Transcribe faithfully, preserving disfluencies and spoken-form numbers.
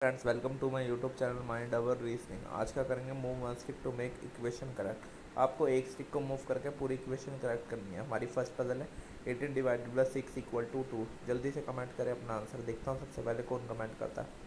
Friends, welcome to my YouTube channel mind our reasoning. आज का करेंगे move one stick to make equation correct. आपको एक stick को मूव करके पूरी इक्वेशन करेक्ट करनी है। हमारी फर्स्ट पजल है eighteen divided by six equal to two. जल्दी से कमेंट करें अपना आंसर। देखता हूँ सबसे पहले कौन कमेंट करता है।